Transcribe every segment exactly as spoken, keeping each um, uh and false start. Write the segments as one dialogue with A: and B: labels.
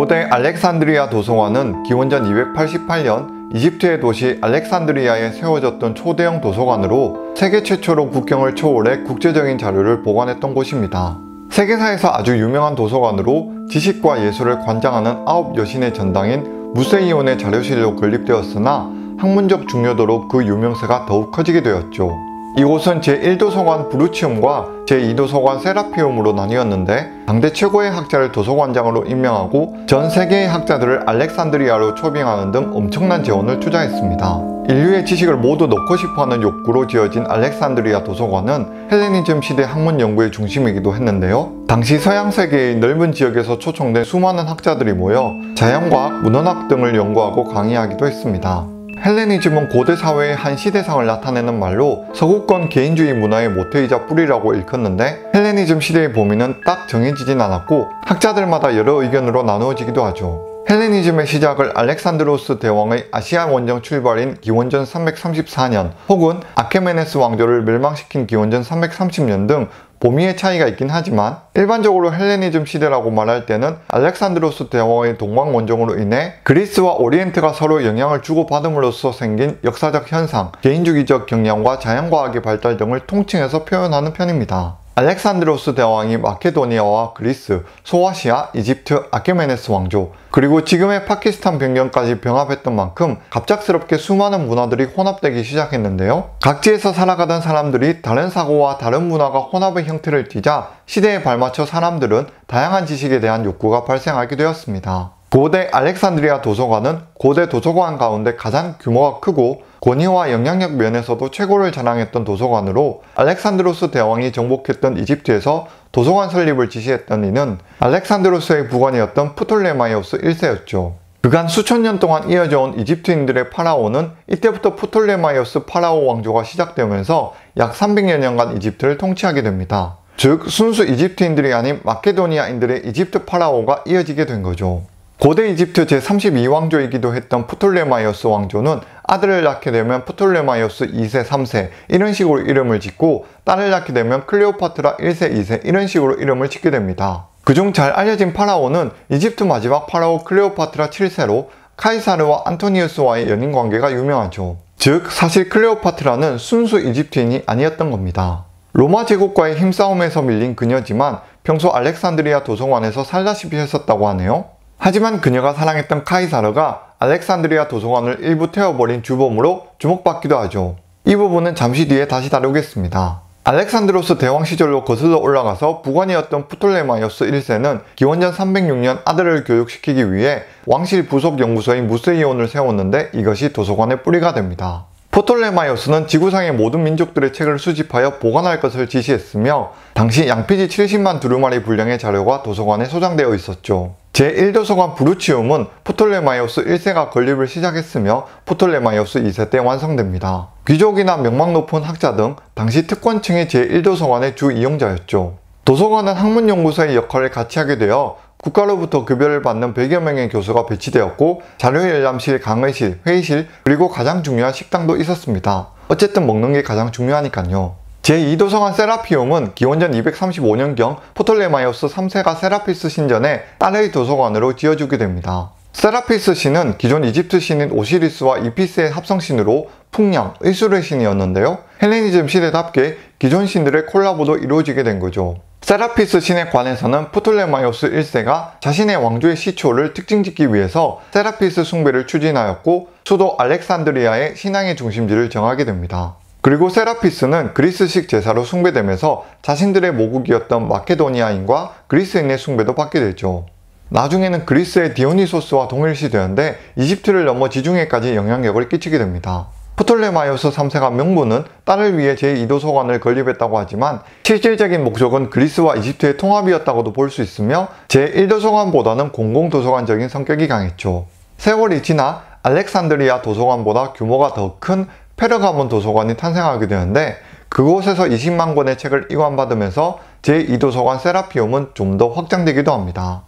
A: 고대 알렉산드리아 도서관은 기원전 이백팔십팔 년 이집트의 도시 알렉산드리아에 세워졌던 초대형 도서관으로 세계 최초로 국경을 초월해 국제적인 자료를 보관했던 곳입니다. 세계사에서 아주 유명한 도서관으로 지식과 예술을 관장하는 아홉 여신의 전당인 무세이온의 자료실로 건립되었으나 학문적 중요도로 그 유명세가 더욱 커지게 되었죠. 이곳은 제일 도서관 브루치움과 제이 도서관 세라피움으로 나뉘었는데 당대 최고의 학자를 도서관장으로 임명하고 전 세계의 학자들을 알렉산드리아로 초빙하는 등 엄청난 재원을 투자했습니다. 인류의 지식을 모두 넣고 싶어하는 욕구로 지어진 알렉산드리아 도서관은 헬레니즘 시대 학문 연구의 중심이기도 했는데요. 당시 서양 세계의 넓은 지역에서 초청된 수많은 학자들이 모여 자연과학, 문헌학 등을 연구하고 강의하기도 했습니다. 헬레니즘은 고대 사회의 한 시대상을 나타내는 말로 서구권 개인주의 문화의 모태이자 뿌리라고 일컫는데 헬레니즘 시대의 범위는 딱 정해지진 않았고 학자들마다 여러 의견으로 나누어지기도 하죠. 헬레니즘의 시작을 알렉산드로스 대왕의 아시아 원정 출발인 기원전 삼백삼십사 년 혹은 아케메네스 왕조를 멸망시킨 기원전 삼백삼십 년 등 범위의 차이가 있긴 하지만 일반적으로 헬레니즘 시대라고 말할 때는 알렉산드로스 대왕의 동방 원정으로 인해 그리스와 오리엔트가 서로 영향을 주고받음으로써 생긴 역사적 현상, 개인주의적 경향과 자연과학의 발달 등을 통칭해서 표현하는 편입니다. 알렉산드로스 대왕이 마케도니아와 그리스, 소아시아, 이집트, 아케메네스 왕조, 그리고 지금의 파키스탄 변경까지 병합했던 만큼 갑작스럽게 수많은 문화들이 혼합되기 시작했는데요. 각지에서 살아가던 사람들이 다른 사고와 다른 문화가 혼합의 형태를 띠자 시대에 발맞춰 사람들은 다양한 지식에 대한 욕구가 발생하게 되었습니다. 고대 알렉산드리아 도서관은 고대 도서관 가운데 가장 규모가 크고 권위와 영향력 면에서도 최고를 자랑했던 도서관으로 알렉산드로스 대왕이 정복했던 이집트에서 도서관 설립을 지시했던 이는 알렉산드로스의 부관이었던 프톨레마이오스 일 세였죠. 그간 수천 년 동안 이어져 온 이집트인들의 파라오는 이때부터 프톨레마이오스 파라오 왕조가 시작되면서 약 삼백여 년간 이집트를 통치하게 됩니다. 즉 순수 이집트인들이 아닌 마케도니아인들의 이집트 파라오가 이어지게 된 거죠. 고대 이집트 제삼십이 왕조이기도 했던 프톨레마이오스 왕조는 아들을 낳게 되면 프톨레마이오스 이 세, 삼 세 이런 식으로 이름을 짓고 딸을 낳게 되면 클레오파트라 일 세, 이 세 이런 식으로 이름을 짓게 됩니다. 그중 잘 알려진 파라오는 이집트 마지막 파라오 클레오파트라 칠 세로 카이사르와 안토니우스와의 연인 관계가 유명하죠. 즉 사실 클레오파트라는 순수 이집트인이 아니었던 겁니다. 로마 제국과의 힘싸움에서 밀린 그녀지만 평소 알렉산드리아 도서관에서 살다시피 했었다고 하네요. 하지만 그녀가 사랑했던 카이사르가 알렉산드리아 도서관을 일부 태워버린 주범으로 주목받기도 하죠. 이 부분은 잠시 뒤에 다시 다루겠습니다. 알렉산드로스 대왕 시절로 거슬러 올라가서 부관이었던 프톨레마이오스 일 세는 기원전 삼백육 년 아들을 교육시키기 위해 왕실 부속 연구소인 무세이온을 세웠는데 이것이 도서관의 뿌리가 됩니다. 프톨레마이오스는 지구상의 모든 민족들의 책을 수집하여 보관할 것을 지시했으며 당시 양피지 칠십만 두루마리 분량의 자료가 도서관에 소장되어 있었죠. 제일 도서관 브루치움은 프톨레마이오스 일 세가 건립을 시작했으며 프톨레마이오스 이 세 때 완성됩니다. 귀족이나 명망 높은 학자 등 당시 특권층의 제일 도서관의 주 이용자였죠. 도서관은 학문연구소의 역할을 같이 하게 되어 국가로부터 급여를 받는 백여 명의 교수가 배치되었고 자료열람실, 강의실, 회의실, 그리고 가장 중요한 식당도 있었습니다. 어쨌든 먹는 게 가장 중요하니까요. 제이 도서관 세라피움은 기원전 이백삼십오 년경 프톨레마이오스 삼 세가 세라피스 신전에 딸의 도서관으로 지어주게 됩니다. 세라피스 신은 기존 이집트 신인 오시리스와 이피스의 합성신으로 풍량, 의술의 신이었는데요. 헬레니즘 시대답게 기존 신들의 콜라보도 이루어지게 된 거죠. 세라피스 신에 관해서는 프톨레마이오스 일 세가 자신의 왕조의 시초를 특징짓기 위해서 세라피스 숭배를 추진하였고 수도 알렉산드리아의 신앙의 중심지를 정하게 됩니다. 그리고 세라피스는 그리스식 제사로 숭배되면서 자신들의 모국이었던 마케도니아인과 그리스인의 숭배도 받게 되죠. 나중에는 그리스의 디오니소스와 동일시되었는데 이집트를 넘어 지중해까지 영향력을 끼치게 됩니다. 프톨레마이오스 삼 세가 명분은 딸을 위해 제이 도서관을 건립했다고 하지만 실질적인 목적은 그리스와 이집트의 통합이었다고도 볼 수 있으며 제일 도서관보다는 공공도서관적인 성격이 강했죠. 세월이 지나 알렉산드리아 도서관보다 규모가 더 큰 페르가몬 도서관이 탄생하게 되는데 그곳에서 이십만 권의 책을 이관받으면서 제이 도서관 세라피움은 좀 더 확장되기도 합니다.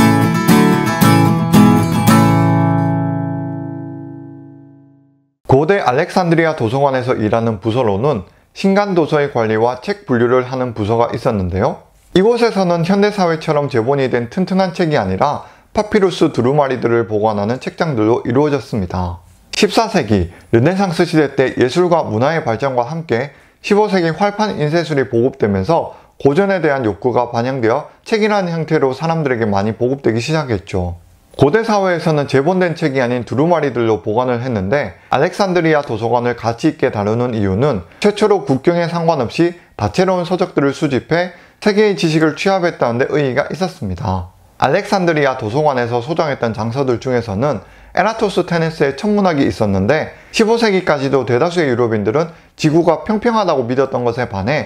A: 고대 알렉산드리아 도서관에서 일하는 부서로는 신간도서의 관리와 책 분류를 하는 부서가 있었는데요. 이곳에서는 현대사회처럼 제본이 된 튼튼한 책이 아니라 파피루스 두루마리들을 보관하는 책장들로 이루어졌습니다. 십사 세기 르네상스 시대 때 예술과 문화의 발전과 함께 십오 세기 활판 인쇄술이 보급되면서 고전에 대한 욕구가 반영되어 책이라는 형태로 사람들에게 많이 보급되기 시작했죠. 고대 사회에서는 재본된 책이 아닌 두루마리들로 보관을 했는데 알렉산드리아 도서관을 가치 있게 다루는 이유는 최초로 국경에 상관없이 다채로운 서적들을 수집해 세계의 지식을 취합했다는 데 의의가 있었습니다. 알렉산드리아 도서관에서 소장했던 장서들 중에서는 에라토스테네스의 천문학이 있었는데 십오 세기까지도 대다수의 유럽인들은 지구가 평평하다고 믿었던 것에 반해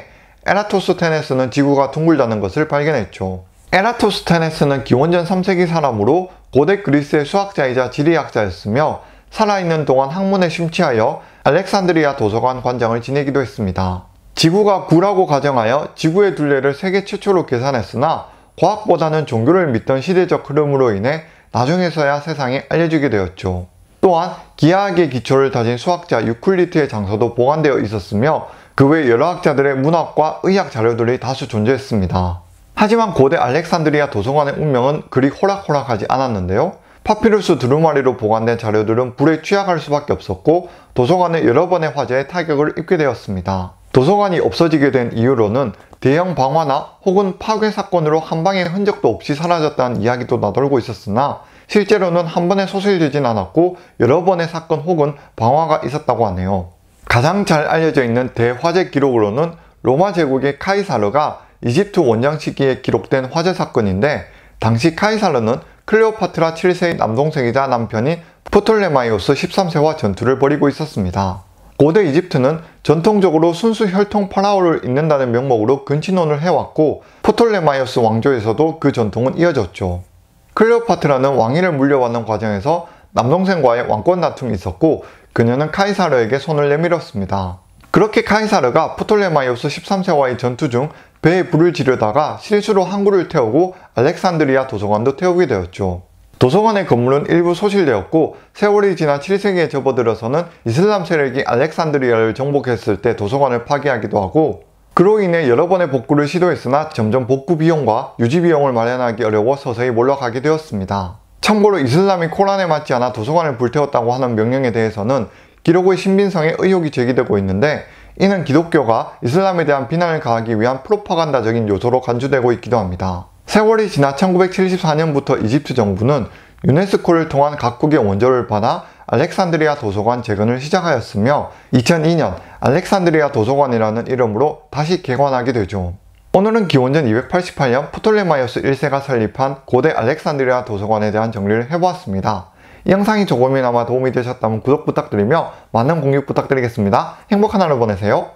A: 에라토스테네스는 지구가 둥글다는 것을 발견했죠. 에라토스테네스는 기원전 삼 세기 사람으로 고대 그리스의 수학자이자 지리학자였으며 살아있는 동안 학문에 심취하여 알렉산드리아 도서관 관장을 지내기도 했습니다. 지구가 구라고 가정하여 지구의 둘레를 세계 최초로 계산했으나 과학보다는 종교를 믿던 시대적 흐름으로 인해 나중에서야 세상에 알려지게 되었죠. 또한 기하학의 기초를 다진 수학자 유클리드의 장서도 보관되어 있었으며 그 외 여러 학자들의 문학과 의학 자료들이 다수 존재했습니다. 하지만 고대 알렉산드리아 도서관의 운명은 그리 호락호락하지 않았는데요. 파피루스 두루마리로 보관된 자료들은 불에 취약할 수밖에 없었고 도서관은 여러 번의 화재에 타격을 입게 되었습니다. 도서관이 없어지게 된 이유로는 대형 방화나 혹은 파괴 사건으로 한 방의 흔적도 없이 사라졌다는 이야기도 나돌고 있었으나 실제로는 한 번에 소실되진 않았고 여러 번의 사건 혹은 방화가 있었다고 하네요. 가장 잘 알려져 있는 대화재 기록으로는 로마 제국의 카이사르가 이집트 원정 시기에 기록된 화재 사건인데 당시 카이사르는 클레오파트라 칠 세의 남동생이자 남편인 프톨레마이오스 십삼 세와 전투를 벌이고 있었습니다. 고대 이집트는 전통적으로 순수 혈통 파라오를 잇는다는 명목으로 근친혼을 해왔고 프톨레마이오스 왕조에서도 그 전통은 이어졌죠. 클레오파트라는 왕위를 물려받는 과정에서 남동생과의 왕권 다툼이 있었고 그녀는 카이사르에게 손을 내밀었습니다. 그렇게 카이사르가 프톨레마이오스 십삼 세와의 전투 중 배에 불을 지르다가 실수로 항구를 태우고 알렉산드리아 도서관도 태우게 되었죠. 도서관의 건물은 일부 소실되었고 세월이 지나 칠 세기에 접어들어서는 이슬람 세력이 알렉산드리아를 정복했을 때 도서관을 파괴하기도 하고 그로 인해 여러 번의 복구를 시도했으나 점점 복구 비용과 유지 비용을 마련하기 어려워 서서히 몰락하게 되었습니다. 참고로 이슬람이 코란에 맞지 않아 도서관을 불태웠다고 하는 명령에 대해서는 기록의 신빙성에 의혹이 제기되고 있는데 이는 기독교가 이슬람에 대한 비난을 가하기 위한 프로파간다적인 요소로 간주되고 있기도 합니다. 세월이 지나 천구백칠십사 년부터 이집트 정부는 유네스코를 통한 각국의 원조를 받아 알렉산드리아 도서관 재건을 시작하였으며 이천이 년 알렉산드리아 도서관이라는 이름으로 다시 개관하게 되죠. 오늘은 기원전 이백팔십팔 년 프톨레마이오스 일 세가 설립한 고대 알렉산드리아 도서관에 대한 정리를 해보았습니다. 이 영상이 조금이나마 도움이 되셨다면 구독 부탁드리며 많은 공유 부탁드리겠습니다. 행복한 하루 보내세요.